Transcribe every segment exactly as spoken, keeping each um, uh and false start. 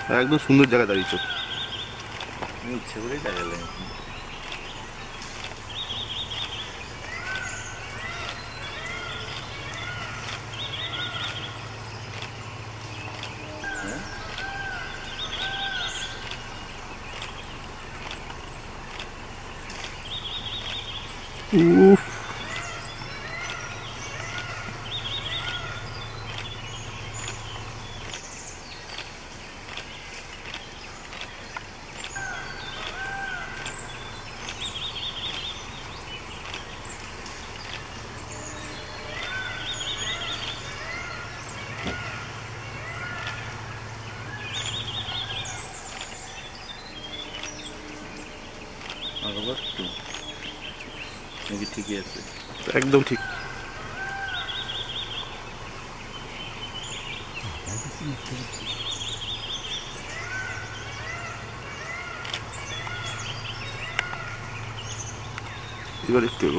একদম সুন্দর জায়গায় দাঁড়িয়েছো। আমি ইচ্ছে করেই দাঁড়ালাম। হ্যাঁ, উফ, আবার একটু নাকি ঠিকই আছে? একদম ঠিক। এবার একটু এগো।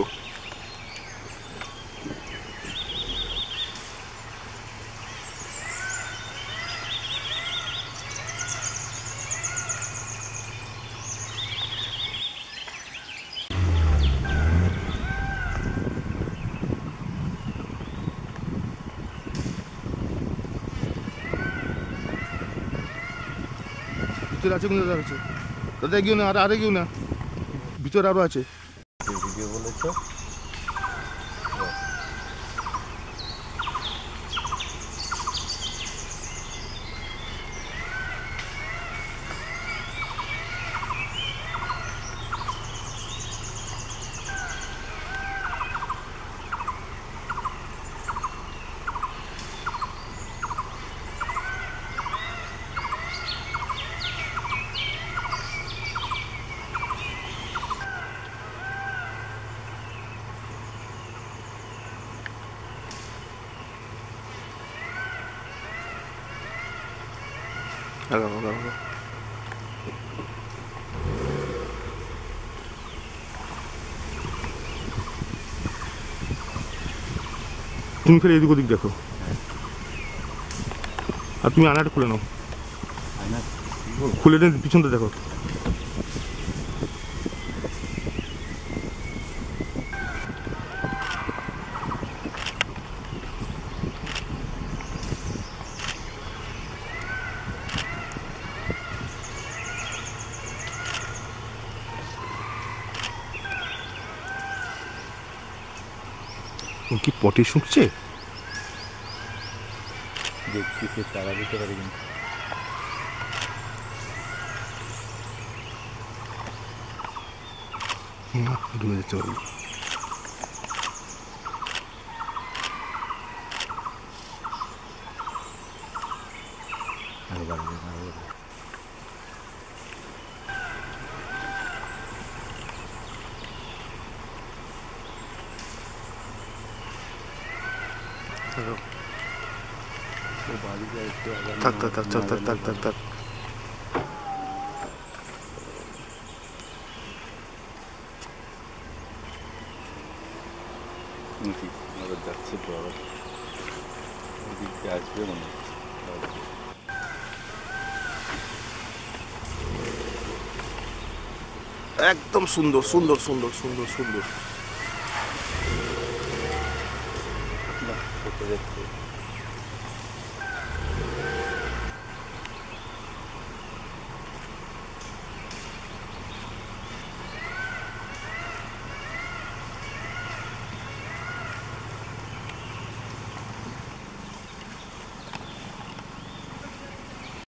ভিতরে আছে কোন দাদা আছে? দাদা এগিয়ে না, আর আর এগিয়ে না, ভিতরে আরো আছে। ভিডিও বলেছো? আগাও আগাও আগাও। তুমি ফের এদিক ওদিক দেখো, আর তুমি আয়নাটা খুলে নাও। আয়না খুলে দেন, পিছনটা দেখো। ও কি পটি শুকছে? দেখছি সে চারা দিতে পারে কিন্তু। ডুবে যেতে পারবো। আরো বাড়বে আরো বাড়বে। ও বাড়ি যায় একটু আবার থাক থাক থাক থাক থাক থাক থাক থাক। নাকি আবার যাচ্ছে তো, আবার ওদিক দিয়ে আসবে মনে হচ্ছে। একদম সুন্দর সুন্দর সুন্দর সুন্দর সুন্দর। বাহ, কোথায় যাচ্ছে?